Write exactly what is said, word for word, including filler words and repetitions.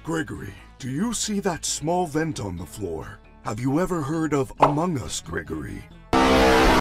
Gregory, do you see that small vent on the floor? Have you ever heard of AmOnG Us, Gregory?